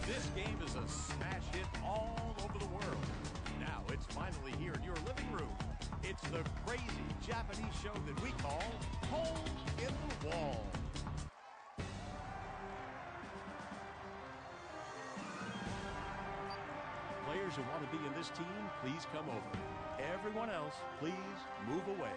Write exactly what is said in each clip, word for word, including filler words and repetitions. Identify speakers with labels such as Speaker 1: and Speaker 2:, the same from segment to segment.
Speaker 1: This game is a smash hit all over the world. Now it's finally here in your living room. It's the crazy Japanese show that we call Hole in the Wall. Players who want to be in this team, please come over. Everyone else, please move away.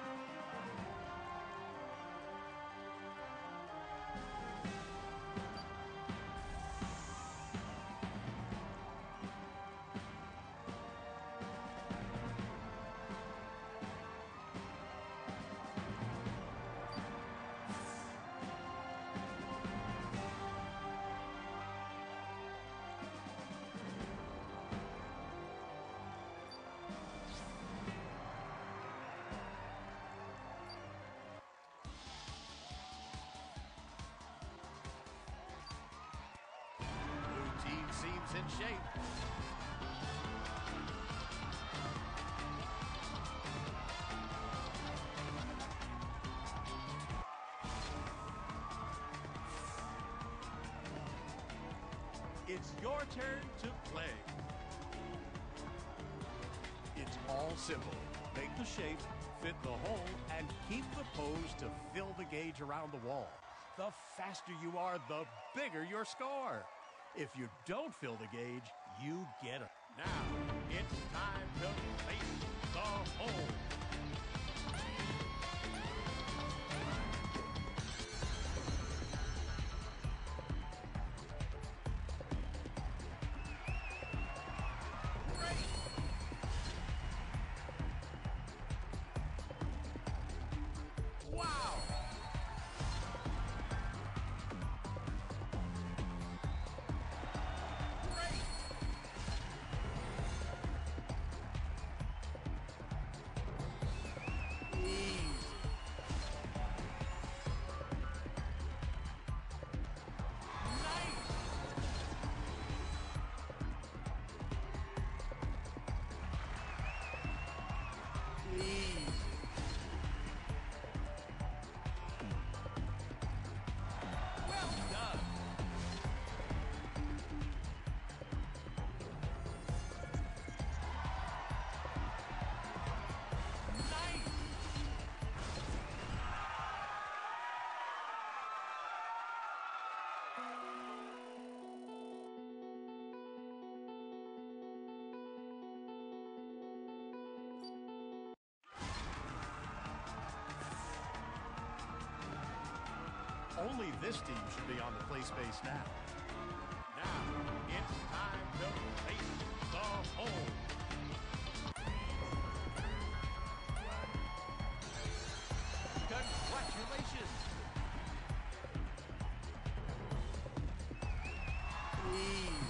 Speaker 1: Seems in shape. It's your turn to play. It's all simple. Make the shape, fit the hole, and keep the pose to fill the gauge around the wall. The faster you are, the bigger your score. If you don't fill the gauge, you get it. Now, it's time to face the hole. Only this team should be on the play space now. Now, it's time to face the hole. Congratulations! Easy.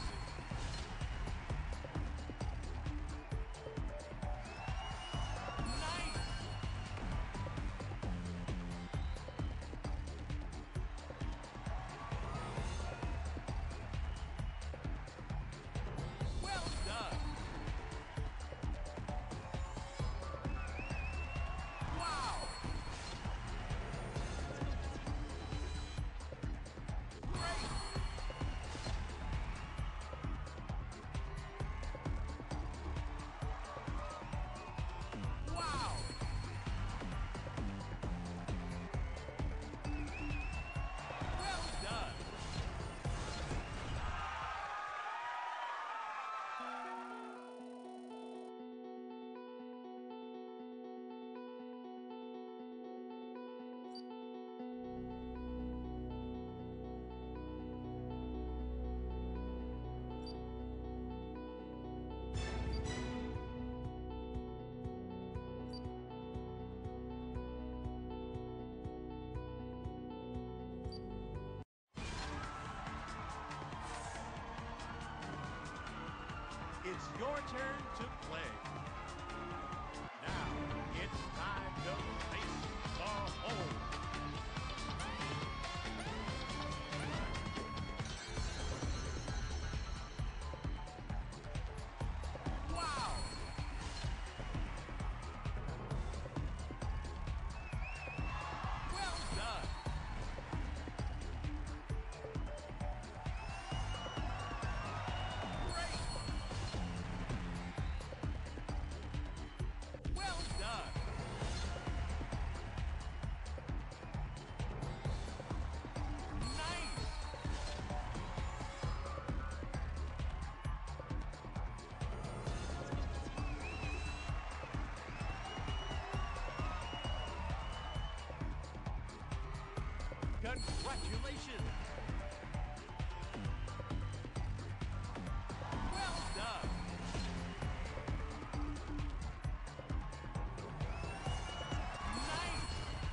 Speaker 1: It's your turn to play. Now, it's time to face the hole. Congratulations! Well done! Nice!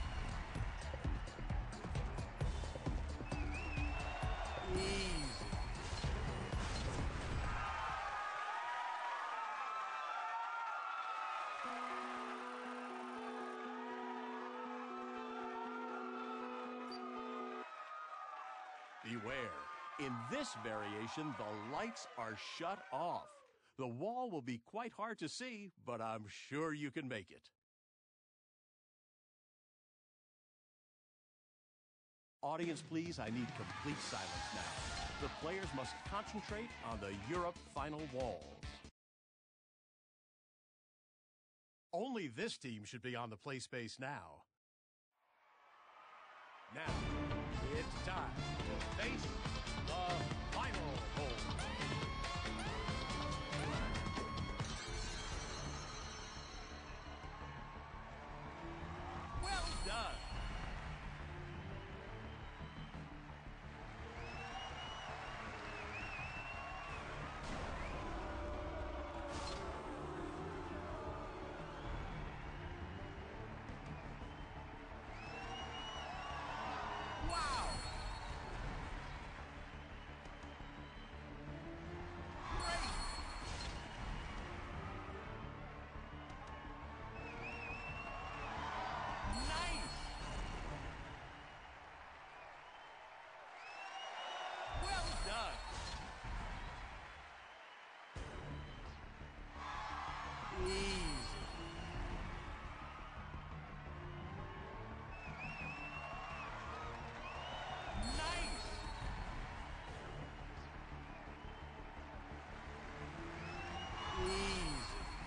Speaker 1: Easy. Beware. In this variation, the lights are shut off. The wall will be quite hard to see, but I'm sure you can make it. Audience, please, I need complete silence now. The players must concentrate on the Europe final walls. Only this team should be on the play space now. Now, it's time to face the final hole. Well done. Wow. Great. Nice. Well done. Easy. Nice. Easy.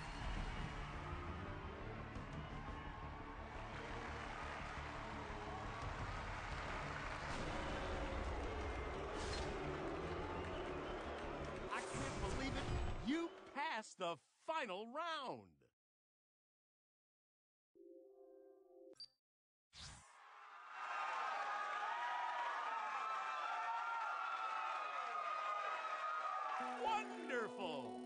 Speaker 1: I can't believe it. You passed the final round. Wonderful.